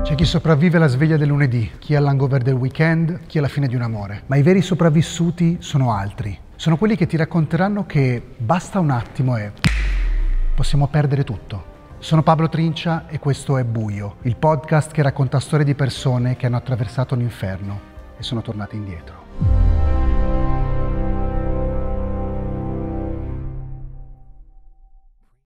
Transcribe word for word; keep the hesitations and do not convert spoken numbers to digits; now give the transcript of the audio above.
C'è chi sopravvive alla sveglia del lunedì, chi all'hangover del weekend, chi alla fine di un amore. Ma i veri sopravvissuti sono altri. Sono quelli che ti racconteranno che basta un attimo e possiamo perdere tutto. Sono Pablo Trincia e questo è Buio, il podcast che racconta storie di persone che hanno attraversato l'inferno e sono tornate indietro.